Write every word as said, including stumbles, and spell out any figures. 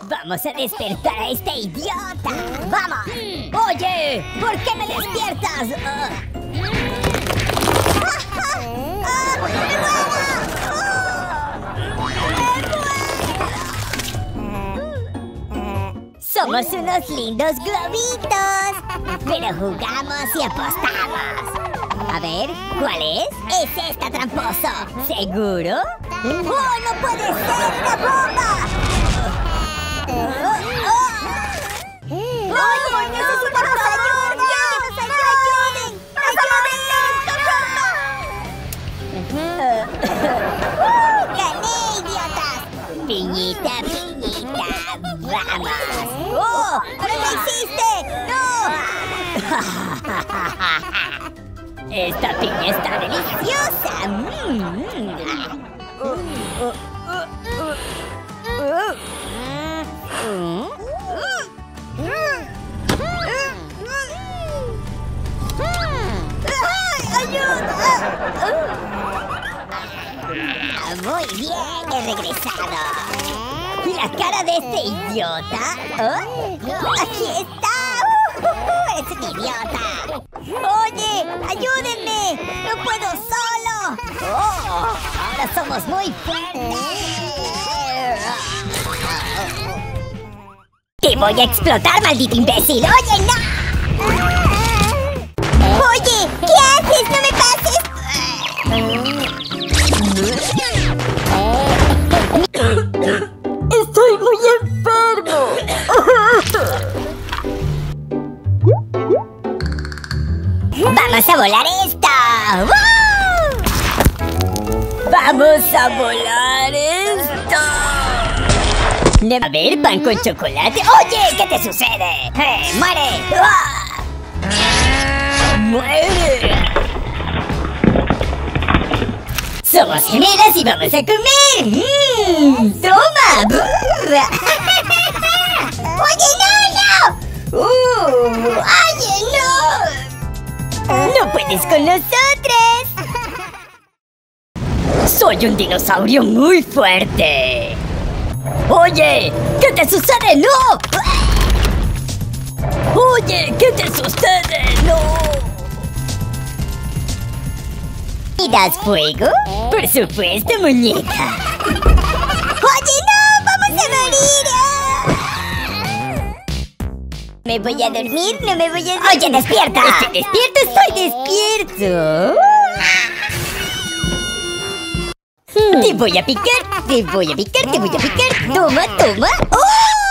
Vamos a despertar a este idiota. ¡Vamos! Oye, ¿por qué me despiertas? Ah. ¡Ah! ¡Me muero! Somos unos lindos globitos, pero jugamos y apostamos. A ver, ¿cuál es? ¡Es esta, tramposo! ¿Seguro? ¡Oh, no puede ser! ¡Una bomba! ¡Oye, necesitamos ayuda! ¡Que nos ayuden! ¡Nos ayuden! ¡Gané, idiotas! ¡Piñita, piñita! ¡Vamos! ¡Oh! ¡No lo hiciste! ¡No! ¡Esta piña está deliciosa! Mm. ¡Ayuda! Muy bien, he regresado. ¿La cara de este idiota? ¿Oh? ¡Aquí está! ¡Uh! ¡Es un idiota! ¡Oye! ¡Ayúdenme! ¡No puedo solo! ¡Oh! ¡Ahora somos muy fuertes! ¡Te voy a explotar, maldito imbécil! ¡Oye, no! ¡Oye! ¿Qué haces? ¡No me pases! ¡Estoy muy enfermo! ¡Vamos a volar esto! ¡Woo! ¡Vamos a volar esto! A ver, pan con chocolate. ¡Oye! ¿Qué te sucede? ¡Eh! ¡Muere! ¡Ah! ¡Muere! ¡Somos gemelas y vamos a comer! ¡Mmm! ¡Toma! ¡Oye, no, no! ¡Uh! ¡Oye, no! ¡No puedes con nosotros! ¡Soy un dinosaurio muy fuerte! ¡Oye! ¿Qué te sucede? ¡No! ¡Oye! ¿Qué te sucede? ¡No! ¿Y das fuego? Por supuesto, muñeca. ¡Oye, no! ¡Vamos a morir! ¿Me voy a dormir? ¿No me voy a dormir? ¡Oye, despierta! ¡Estoy despierto! ¡Estoy despierto! Te voy a picar, te voy a picar, te voy a picar. Toma, toma. ¡Oh!